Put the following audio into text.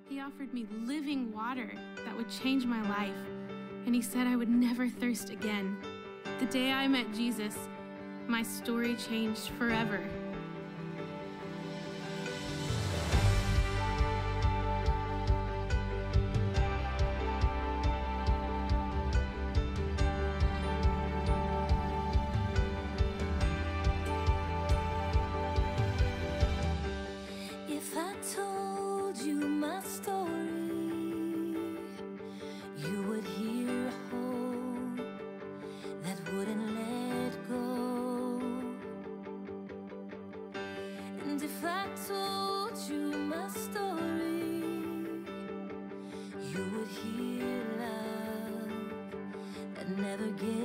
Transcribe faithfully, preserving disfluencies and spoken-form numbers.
He offered me living water that would change my life, and he said I would never thirst again. The day I met Jesus, my story changed forever. If I told you my story, you would hear a hope that wouldn't let go. And if I told you my story, you would hear love that never gives